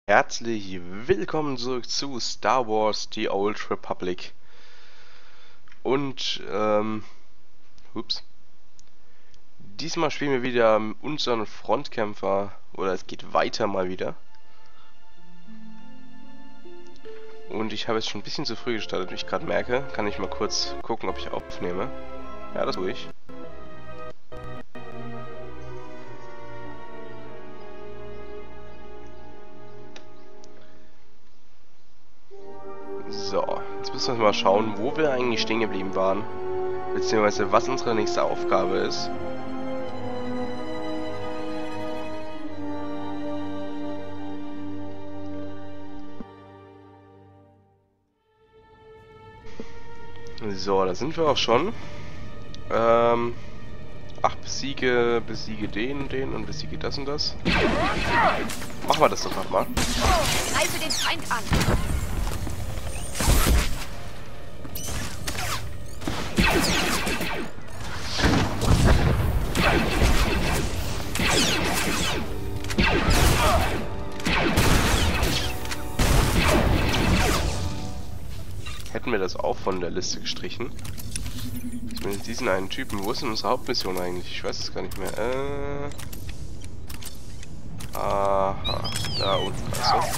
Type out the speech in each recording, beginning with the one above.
Herzlich willkommen zurück zu Star Wars The Old Republic. Und, diesmal spielen wir wieder unseren Frontkämpfer, oder es geht weiter mal wieder. Und ich habe jetzt schon ein bisschen zu früh gestartet, wie ich gerade merke. Kann ich mal kurz gucken, ob ich aufnehme. Ja, das tue ich. So, jetzt müssen wir mal schauen, wo wir eigentlich stehen geblieben waren. Beziehungsweise was unsere nächste Aufgabe ist. So, da sind wir auch schon. Ach, besiege den und besiege das und das. Machen wir das doch nochmal. Greife den Feind an! Hätten wir das auch von der Liste gestrichen. Zumindest diesen einen Typen. Wo ist denn unsere Hauptmission eigentlich? Ich weiß es gar nicht mehr. Aha, da unten. Also.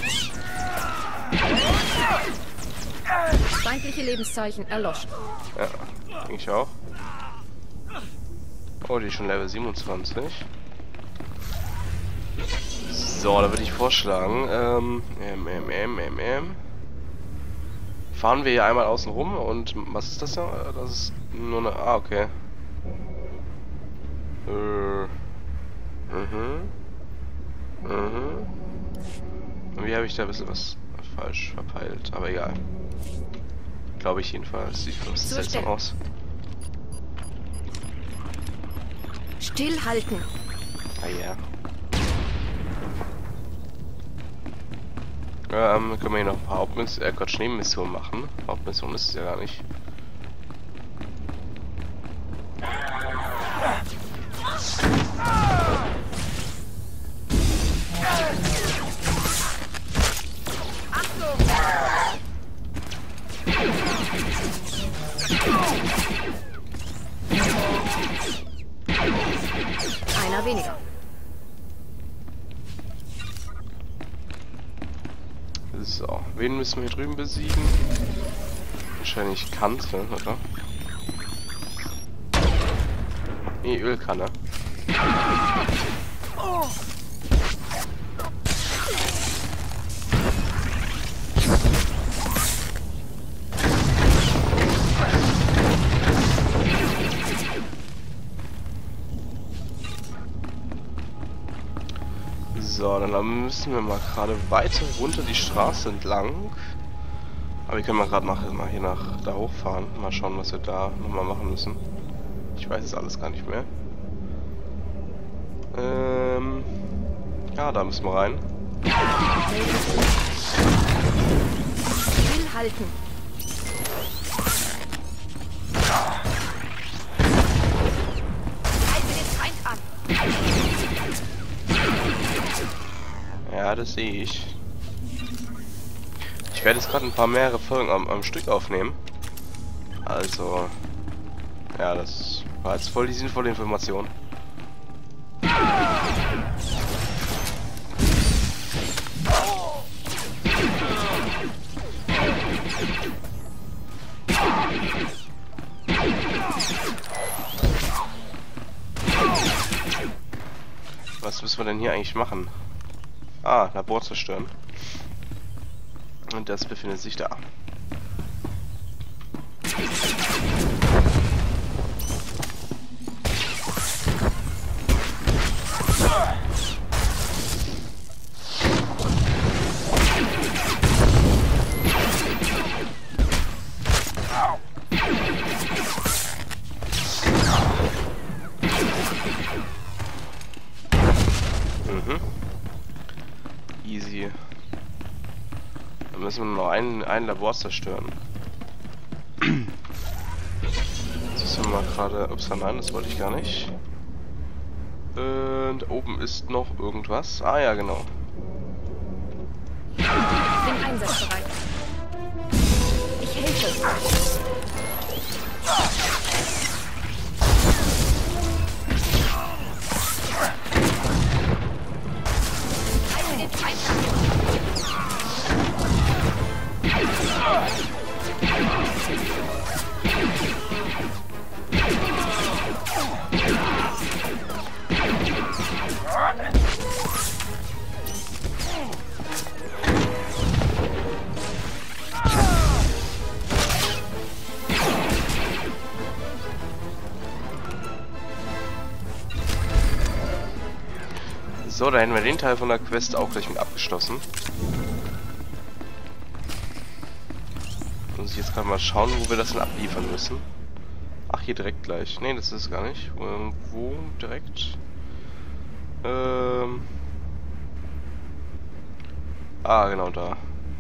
Feindliche Lebenszeichen erloschen. Ja, ich auch. Oh, die ist schon Level 27. So, da würde ich vorschlagen, fahren wir hier einmal außen rum und was ist das da? Das ist nur eine... Ah, okay. Und wie habe ich da ein bisschen was falsch verpeilt? Aber egal. Glaube ich jedenfalls. Sieht fast seltsam aus. Stillhalten. Ah ja. Können wir hier noch ein paar Nebenmissionen machen. Hauptmission ist es ja gar nicht. Achtung! Einer weniger. So, wen müssen wir hier drüben besiegen? Wahrscheinlich Kante, oder? Nee, Ölkanne. So, dann müssen wir mal gerade weiter runter die Straße entlang. Aber wir können mal gerade mal hier nach da hochfahren. Mal schauen, was wir da nochmal machen müssen. Ich weiß es alles gar nicht mehr. Ja, da müssen wir rein. Stillhalten. Greife den Feind an! Ja, das sehe ich. Ich werde jetzt gerade ein paar mehrere Folgen am Stück aufnehmen. Also, ja, das war jetzt voll die sinnvolle Information. Was müssen wir denn hier eigentlich machen? Ah, Labor zerstören. Und das befindet sich da. Easy. Dann müssen wir noch ein Labor zerstören. Jetzt müssen wir mal gerade... Ups, nein, das wollte ich gar nicht. Und oben ist noch irgendwas. Ah ja, genau. Bin einsatzbereit. Ich helfe. Halte den Feind So, da hätten wir den Teil von der Quest auch gleich mit abgeschlossen. Muss ich jetzt gerade mal schauen, wo wir das denn abliefern müssen. Ach, hier direkt gleich. Ne, das ist es gar nicht. Wo direkt? Ah, genau da.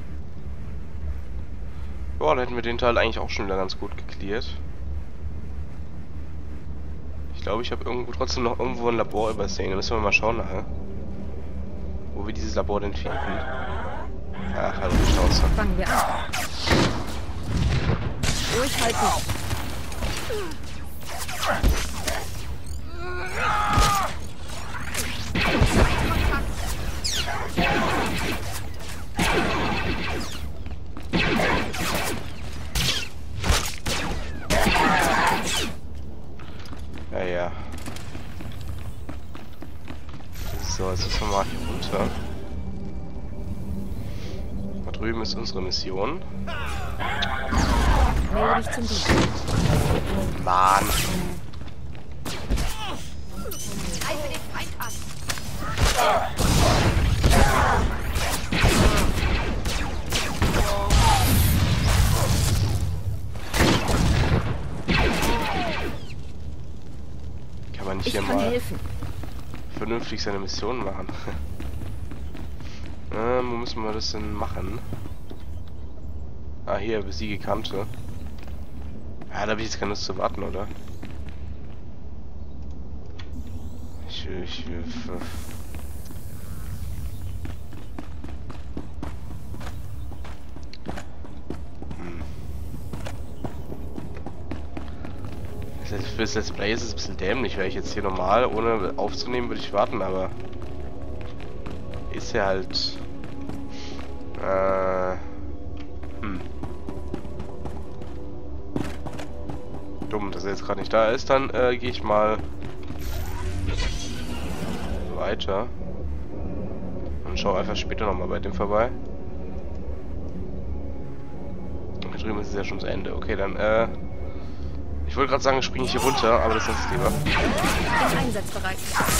Ja, da hätten wir den Teil eigentlich auch schon wieder ganz gut geklärt. Ich glaube, ich habe trotzdem noch irgendwo ein Labor übersehen. Da müssen wir mal schauen nachher. Wo wir dieses Labor denn finden. Ach, halt die Chance. Fangen wir an. Durchhalten. Ja, ja. So, jetzt müssen wir mal hier runter. Da drüben ist unsere Mission. Melde dich zum Dienst. Mann. Greife den Feind an. Kann man nicht Ich hier kann mal helfen. vernünftig seine Mission machen? Wo müssen wir das denn machen? Ah, hier, besiege Kante. Ja, da habe ich jetzt keine Lust zu warten, oder? Für das Let's Play ist es ein bisschen dämlich, weil ich jetzt hier normal, ohne aufzunehmen, würde ich warten, aber ist ja halt dumm, dass er jetzt gerade nicht da ist. Dann gehe ich mal weiter und schaue einfach später nochmal bei dem vorbei. Und hier drüben ist es ja schon das Ende. Okay, dann ich wollte gerade sagen, springe ich hier runter, aber das ist es lieber. Bin einsatzbereit.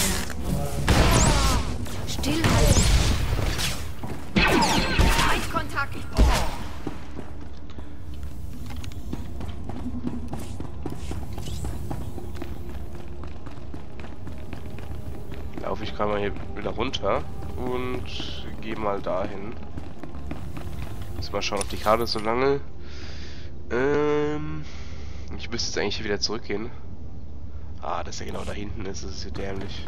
Stillhalten. Feindkontakt. Laufe ich gerade mal hier wieder runter und gehe mal dahin. Muss mal schauen auf die Karte so lange. Ich müsste jetzt eigentlich hier wieder zurückgehen. Ah, das ist ja genau da hinten ist, das ist ja dämlich.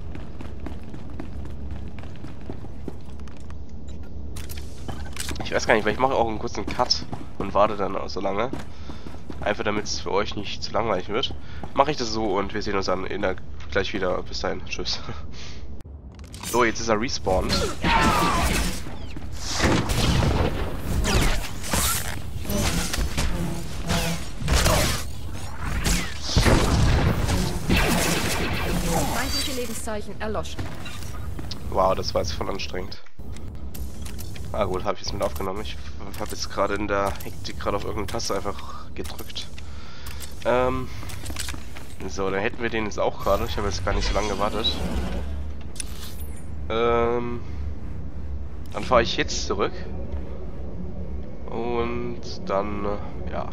Ich weiß gar nicht, weil ich mache auch einen kurzen Cut und warte dann auch so lange. Einfach damit es für euch nicht zu langweilig wird. Mache ich das so und wir sehen uns dann gleich wieder. Bis dahin. Tschüss. So, jetzt ist er respawned. Feindliche Lebenszeichen erloschen. Wow, das war jetzt voll anstrengend. Ah gut, habe ich jetzt mit aufgenommen. Ich habe jetzt gerade in der Hektik gerade auf irgendeine Taste einfach gedrückt. So, dann hätten wir den jetzt auch gerade. Ich habe jetzt gar nicht so lange gewartet. Dann fahre ich jetzt zurück. Und dann, ja.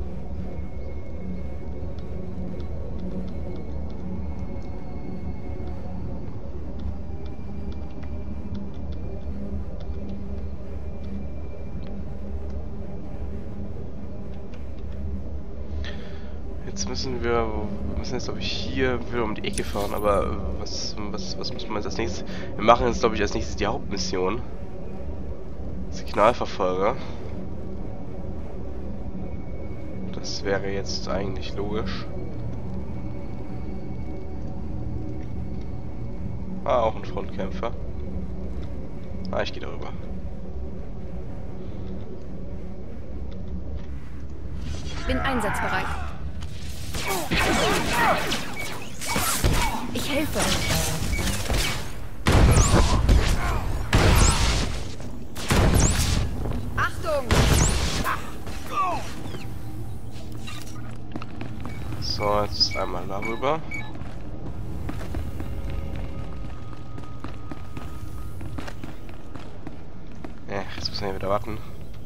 Wir müssen jetzt, glaube ich, hier wieder um die Ecke fahren, aber was müssen wir jetzt als nächstes? Wir machen jetzt, glaube ich, als nächstes die Hauptmission. Signalverfolger. Das wäre jetzt eigentlich logisch. Ah, auch ein Frontkämpfer. Ah, ich gehe darüber. Bin einsatzbereit. Ich helfe. Achtung! So, jetzt einmal darüber. Ja, jetzt müssen wir wieder warten.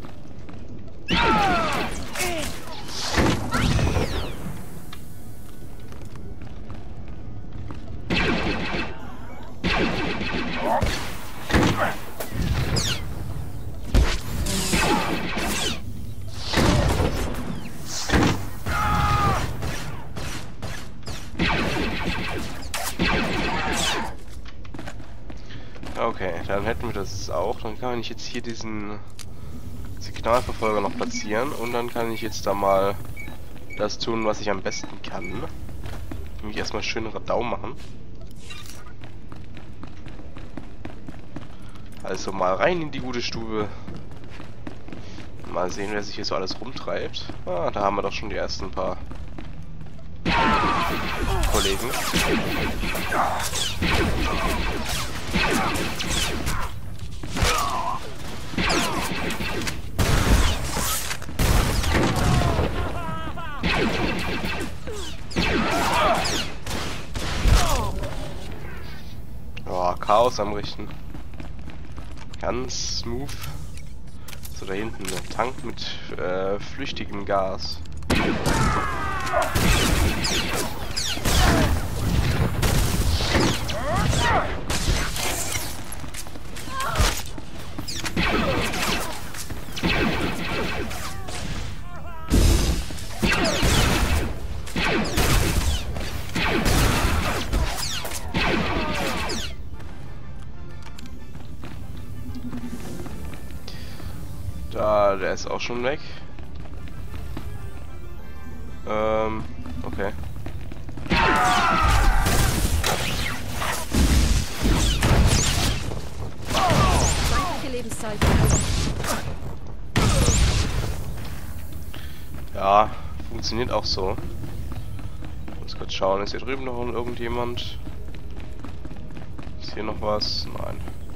Okay, dann hätten wir das auch. Dann kann ich jetzt hier diesen Signalverfolger noch platzieren und dann kann ich jetzt da mal das tun, was ich am besten kann. Nämlich erstmal schön Radau machen. Also mal rein in die gute Stube. Mal sehen, wer sich hier so alles rumtreibt. Ah, da haben wir doch schon die ersten paar Kollegen. Oh, Chaos am Richten. Ganz smooth. So, da hinten ein Tank mit flüchtigem Gas. Da, der ist auch schon weg. Okay. Feindliche Lebenszeichen. Ja, funktioniert auch so. Ich muss kurz schauen, ist hier drüben noch irgendjemand? Ist hier noch was? Nein.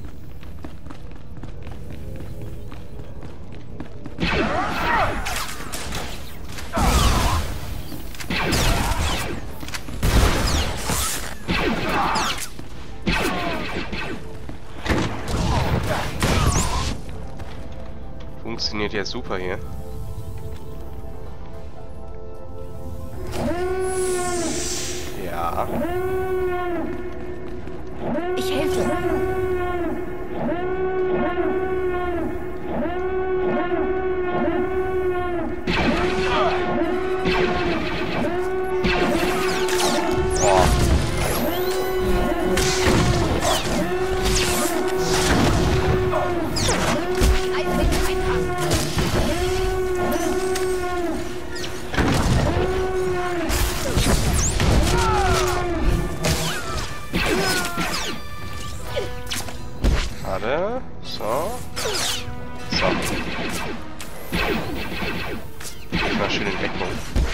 Funktioniert ja super hier. Ja. Ich helfe. Warte. So. So. Mal schön in Deckung.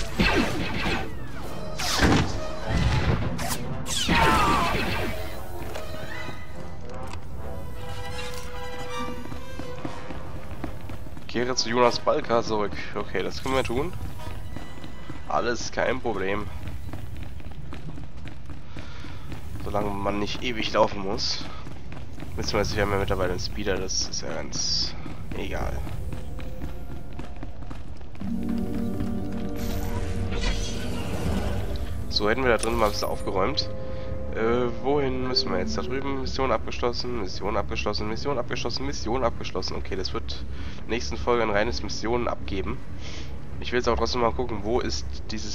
Kehre zu Jonas Balka zurück. Okay, das können wir tun. Alles kein Problem. Solange man nicht ewig laufen muss. Beziehungsweise wir haben ja mittlerweile einen Speeder, das ist ja ganz egal. So, hätten wir da drin mal ein bisschen aufgeräumt. Wohin müssen wir jetzt? Da drüben, Mission abgeschlossen, Mission abgeschlossen, Mission abgeschlossen, Mission abgeschlossen. Okay, das wird in der nächsten Folge ein reines Missionen abgeben. Ich will jetzt auch trotzdem mal gucken, wo ist dieses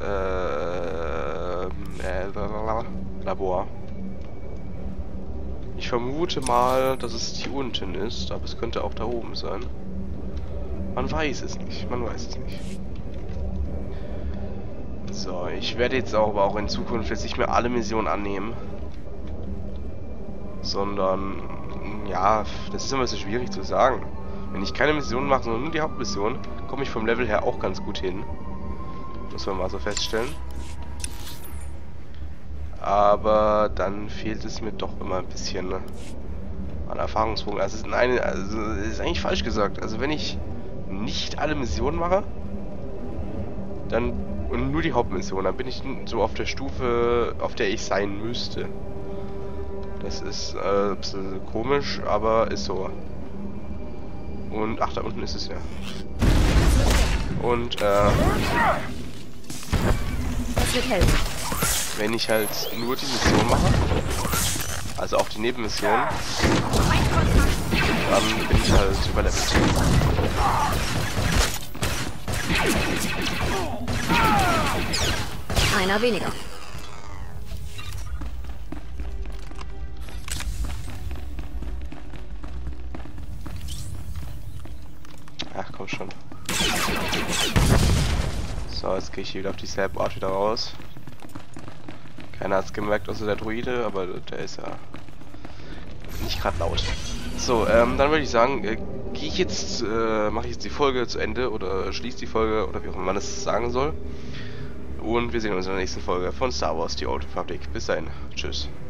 letzte Labor. Ich vermute mal, dass es hier unten ist, aber es könnte auch da oben sein. Man weiß es nicht, man weiß es nicht. So, ich werde jetzt aber auch in Zukunft jetzt nicht mehr alle Missionen annehmen. Sondern, ja, das ist immer so schwierig zu sagen. Wenn ich keine Mission mache, sondern nur die Hauptmission, komme ich vom Level her auch ganz gut hin. Muss man mal so feststellen. Aber dann fehlt es mir doch immer ein bisschen an Erfahrungspunkten. Also, es ist eigentlich falsch gesagt. Also wenn ich nicht alle Missionen mache, dann und nur die Hauptmission, dann bin ich so auf der Stufe, auf der ich sein müsste. Das ist ein bisschen komisch, aber ist so. Und ach, da unten ist es ja. Und Das wird helfen. wenn ich halt nur die Mission mache, also auch die Nebenmission, dann bin ich halt überlevelt. Einer weniger. Ach komm schon. So, jetzt gehe ich wieder auf dieselbe Art wieder raus. Keiner hat es gemerkt, außer der Druide, aber der ist ja nicht gerade laut. So, dann würde ich sagen, gehe ich jetzt, mache ich jetzt die Folge zu Ende oder schließe die Folge oder wie auch immer man es sagen soll. Und wir sehen uns in der nächsten Folge von Star Wars: The Old Republic. Bis dahin, tschüss.